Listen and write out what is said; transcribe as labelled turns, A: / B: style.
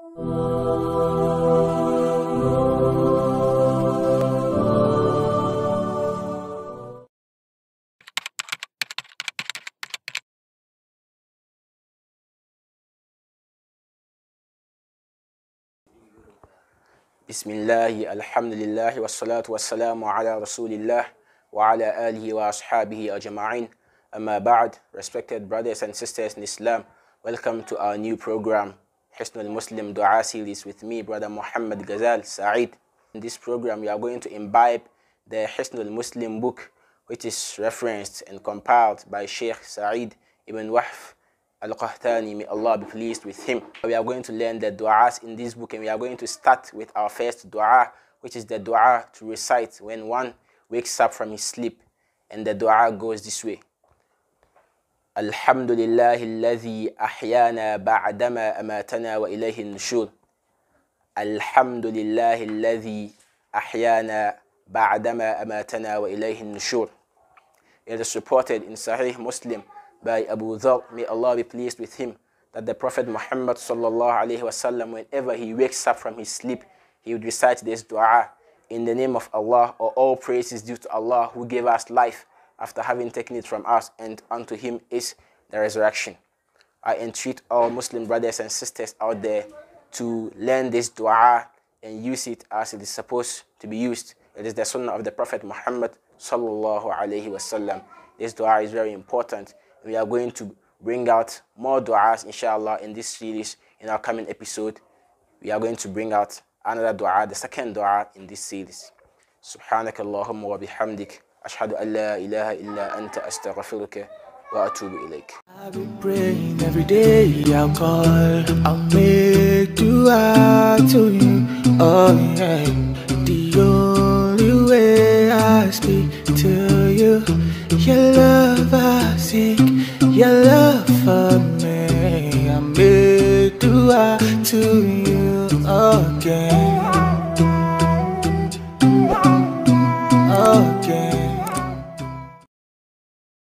A: Bismillah, alhamdulillah, wassalatu wassalamu ala rasulillah wa ala alihi wa ashabihi ajma'in. Amma ba'd, respected brothers and sisters in Islam, welcome to our new program, Hisnul Muslim Dua Series with me, Brother Muhammad Ghazal Sa'id. In this program, we are going to imbibe the Hisnul Muslim book, which is referenced and compiled by Sheikh Sa'id ibn Wahf Al-Qahtani, may Allah be pleased with him. We are going to learn the du'as in this book, and we are going to start with our first du'a, which is the du'a to recite when one wakes up from his sleep. And the du'a goes this way. Alhamdulillahi alladhi ahyana ba'dama amatana wa ilayhi nushur. Alhamdulillahi alladhi ahyana ba'dama amatana wa ilayhi nushur. It is reported in Sahih Muslim by Abu Dhar, may Allah be pleased with him, that the Prophet Muhammad sallallahu alaihi wasallam, whenever he wakes up from his sleep, he would recite this dua: in the name of Allah, or all praise is due to Allah who gave us life after having taken it from us, and unto him is the resurrection. I entreat all Muslim brothers and sisters out there to learn this dua and use it as it is supposed to be used. It is the sunnah of the Prophet Muhammad sallallahu alaihi wasallam. This dua is very important. We are going to bring out more du'as, inshallah, in this series. In our coming episode, we are going to bring out another du'a, the second du'a in this series. Subhanaka Allahumma wa bihamdik, ashhadu an la ilaha illa anta, astaghfiruka wa atubu ilayk.
B: I've been praying every day, I'll call, I'll make du'a to you, oh yeah. The only way I speak to you, your love I seek, your love for me. I make dua to you again.